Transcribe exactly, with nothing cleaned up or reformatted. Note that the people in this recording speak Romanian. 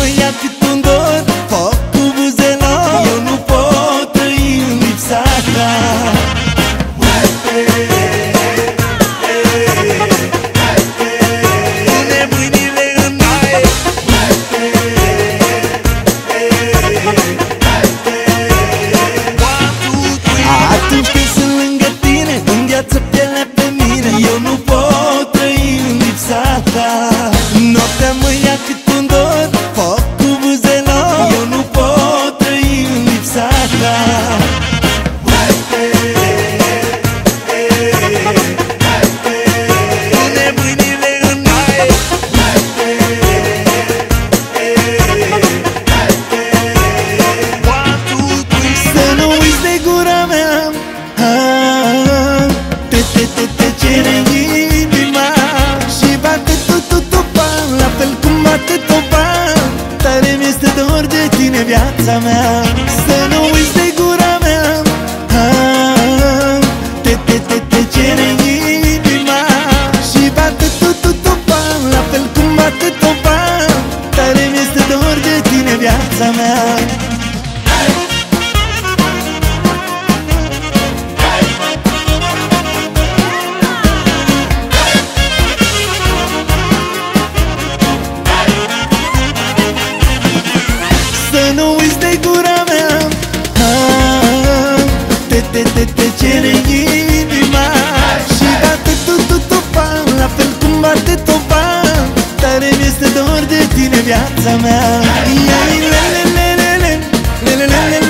ia cât un dor, foc cu buzelor, eu nu pot trăi în lipsa ta. Pune mâinile în aer, atunci când sunt lângă tine, îngheață pielea pe mine, eu nu pot trăi în lipsa ta. Noaptea mă ia cât un dor, foc cu buzelor, eu nu pot trăi în lipsa ta. Pune mâinile în aer, să nu uiți de gura mea, te, te, te, te cere inima și bate tu-tu-tu-pa, la fel cum bate topa. Tare mi-este dor de tine, viața mea. Să nu uiți de gura mea, te, te, te, te cere inima și bate tu-tu-tu-pa, la fel cum bate topa. Tare mi-este dor de tine, viața mea. Să nu uiți de gura mea, te, te, te, te cere inima și bate tu-tu-tu-pa, la fel cum bate topa. Tare mi-este dor de tine, viața mea. Ia-i lelelelele, lelelelele.